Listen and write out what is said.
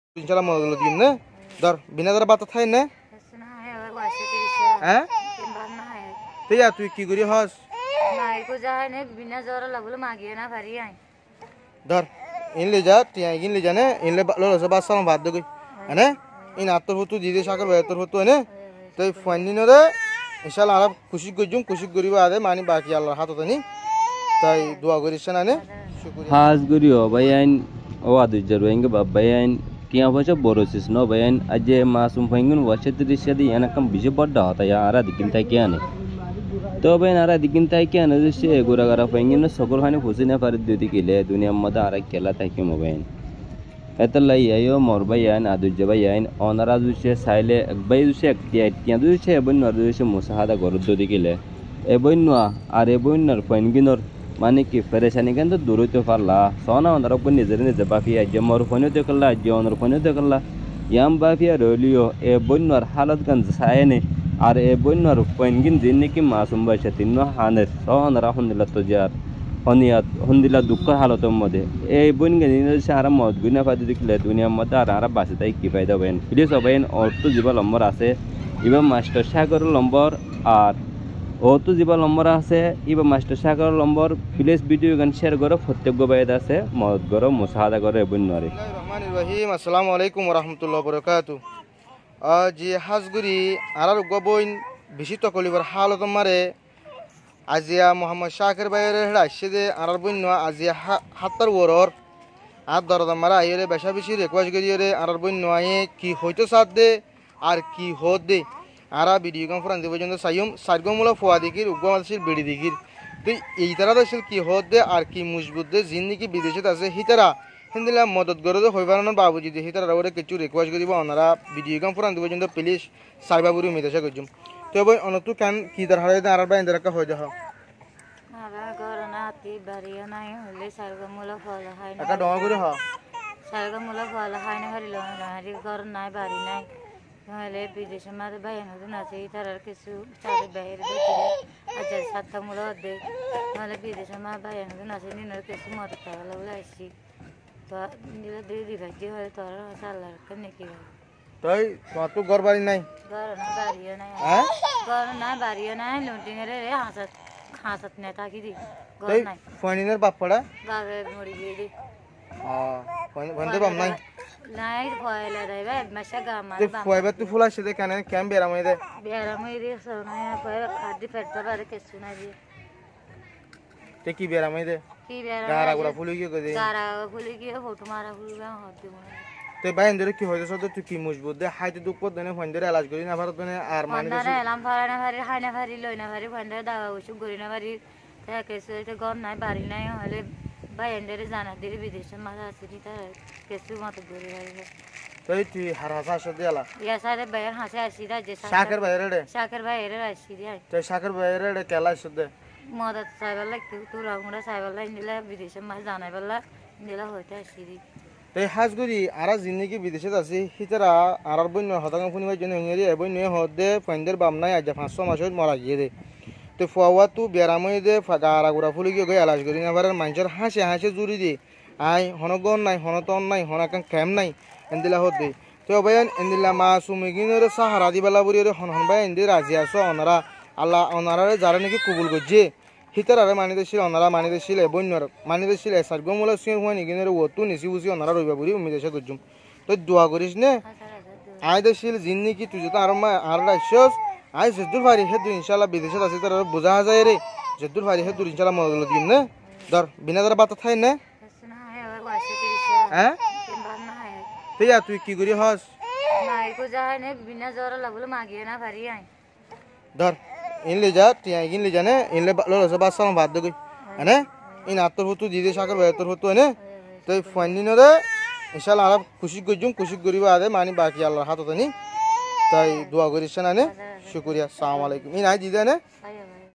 ইনশাআল্লাহ মদগুলো দিম না ধর বিনা ধরে বাতা থাই না হ্যাঁ তুই তুই কি করি হস ধর ইনলে যা তুই ইনলে জানে ইনলে লস বাস সালাম বাদ দে হ্যাঁ ইন আত্তর হতু দিদি সাকর ভাই আত্তর হতু হ্যাঁ তুই ফাইনি নরে ইনশাআল্লাহ আরব খুশি গজুম খুশি করিবা আদে মানি বাকি আল্লাহর হাততে নি তাই দোয়া করিস না নে শুকরিয়া হাজ গরিও বাইন ও আদুজার ওয়েঙ্গে বাবাইন কিয়া বছর বড়ছিস ন বাইন আজে মাসুম ফাইঙ্গুন ওয়াছে তিরিশাদি এনাকাম বিজে বড় হতা ইয়া আরা দিকিন তাই কিয়া নে তো বাইন আরা দিকিন তাই কিয়া নে সে গোরাগারা ফাইঙ্গুন সকল হানে ফুসিনা পারে দিদি কিলে দুনিয়া মদা আরা কেলা তাই কি মোবাইন এতলাই আইও মোর বাইন আদুজা বাইন অনারা দুসে সাইলে একবাই দুসে একটিয়া দুসে এবন নর দুসে মুসাহাদা গরদ দিদি কিলে এবন নোয়া আর এবন নর ফাইঙ্গুনর মানে কি পরেশানি কেন তো দূর হইতে পারলা সোনা ওনার উপর নিজে বাফি আজ মোর ফোনে দেখলা আজ ওনার ফোনে দেখলা ইয়াম বাফিয়া রলিও এ বন্যার হালত গান সায়নে আর এ বন্যার পয়েনগিন দিন নাকি মাসুম বাইসা তিন হানের সোনার আলহামদুলিল্লাহ তো যার হনিয়াত হন্দিল্লা দুঃখের হালতের মধ্যে এই বনগিন আর মদ গুনা ফাদি দেখলে দুনিয়ার মধ্যে আর বাসে তাই কি ফায়দা হবেন প্লিজ হবেন অর্থ জীবা নম্বর আছে এবার মাস্টার সাগর নম্বর আর ও তো যা নম্বর আছে ইবা master Sagar number please video গান শেয়ার করো প্রত্যেক বাইদ আছে মদ করো মুসাহাদা করো এবন নরে রহমানির রহিম আসসালামু আলাইকুম ওয়া রাহমাতুল্লাহি ওয়া বারাকাতু জি হাজগুরি আরার গবইন বেশি তকলিবার হালত মারে আজিয়া মোহাম্মদ শাকির ভাইয়ের হেড়া আসছে আরার বইন আজিয়া হাত্তার ওরর আর দরদা মারা আইরে বেশা বেশি রিকোয়েস্ট করিয়ে আরার বইন আয়ে কি হইতো সাথ দে আর কি হদ দে আরা ভিডিও কনফারেন্স পর্যন্ত সাইম সার্গমূলক ফোয়া দিকির উগ্রমাসির বেড়ি দিকির তো এই তারা আসলে কি হদ দে আর কি মজবুত দে জিন্দিগি বিদেশে আছে হিতারা হিন্দিলা মদত করে হইবার বাবুজি দে হিতারা ওরে কিছু রিকোয়েস্ট করিব ওনারা ভিডিও কনফারেন্স পর্যন্ত প্লিজ সাইবাবুরি মেদেশা করছুম তো বই অনতু কেন কি দর হারে আর বাইন দরকা হয়ে যাও আরা করোনা তি বাড়িও নাই হলে সার্গমূলক ফল হয় না একটা ডমা করে হ সার্গমূলক ফল হয় না হরিল না হরি ঘর নাই বাড়ি নাই হলে বিদেশে মাঝে বাইন হতুন আছে তার কিছু চাঁদের বাইরে দেখে আচ্ছা সাতটামূলক দেখ নাহলে বিদেশে মা বাইন হতুন আছে নিনের কিছু মত টাকা লাগলে আসছি তো নিলে দিয়ে দিবা যে হয় তোর আল্লাহর নাকি তাই তোমার তো ঘর বাড়ি নাই ঘর না বাড়িও নাই হ্যাঁ ঘর না বাড়িও নাই লুটিং এর হাসাত নে থাকি দি ঘর তাই নাই ফয়নিনের বাপড়া বাগে মরি গিয়ে দি বন্ধে বাম নাই নাই ফয়লা দেবে মাসা গামা তুই ফয়বা তুই ফুলা সেদে কেন কেম বেরামই দে বেরামই দি সোনা ফয় খাদি পেটটা বারে কিছু না দি তে কি বেরামই দে কি বেরাম গারা গুলা ফুলি কি কই দে গারা ফুলি গিয়ে ফটো মারা ফুলবে হতে মনে তে বাইন ধরে কি হইছে সদ তুই কি মজবুত দে হাইতে দুঃখ দেনে ফোন ধরে এলাজ করি না ভারত মানে আর মানে না এলাম ফারা ভারি হাই না ভারি লই না ভারি ফন্ডে দাওয়া ওষুধ গরি না ভারি তাকে সে ঘর নাই বাড়ি নাই হলে ভাই এন্ডারে জানা দিলে বিদেশে মাথা আছে তা কিছু মত গরি ভারি তাই তুই হার হাসা সদ এলা ইয়া সারে বাইরে হাসে আসি দা যে শাকের বাইরে রে শাকের বাইরে আসি দে তাই শাকের বাইরে রে কেলা সদ মদত সাইবালা তুই রাগুড়া সাইবালা নিলা বিদেশে মাছ জানাই বলা নিলা হইতে আসি দি তাই হাজগুড়ি আরা জিন্দিগি বিদেশে আছে হিতারা আরার বন্য হতাঙ্গ ফুনিবার জন্য হেঙ্গেরি এবই নয় হদে ফন্দের বাম নাই আজ 500 মাস মরা গিয়ে দে তো ফুয়া তু বেরামই দে গারা গুড়া ফুলি গিয়ে এলাজ করি না পারে মানুষের হাসে হাসে জুড়ি দে আই হনগন নাই হনতন নাই হনাকান খেম নাই এন্দিলা হদে তো ভাইয়ান এন্দিলা মা সুমিগিনের সাহারা দিবেলা বুড়ি হন হন ভাই এন্দি রাজি আসো ওনারা আল্লাহ ওনারা যারা নাকি কবুল করছে হিতারে মানি দিছিল ওনারা মানি দিছিল বন্যর মানি দিছিল সার্গমূলক সিং হুয়া নিগিনের ওতু নিচি বুঝি ওনারা রইবা বুড়ি উম্মিদ এসে করছুম তো দোয়া করিস নে আয় দিছিল জিন্দিগি তুই তো আর আর রাইছস আয় জেদুর ভারি হে তুই ইনশাআল্লাহ বিদেশে আছে তার বোঝা যায় রে জেদুর ভারি হে তুই ইনশাআল্লাহ মদগুলো দিম না ধর বিনা ধরে বাতা থাই না হ্যাঁ তুই তুই কি করি হস মাইকো যায় না বিনা জ্বর লাগলো মাগিয়ে না ভারি আই ধর ইনলে যা তুই ইনলে জানে ইনলে লস বাস সালাম বাদ দে হ্যাঁ ইন আত্তর হতু দিদি সাকর ভাই আত্তর হতু হ্যাঁ তো ফাইনি নরে ইনশাআল্লাহ আরব খুশি গজুম খুশি করিবা আদে মানি বাকি আল্লাহর হাততে নি তাই দোয়া করিস না নে শুকরিয়া আসসালামু আলাইকুম ইন আই দিদা নে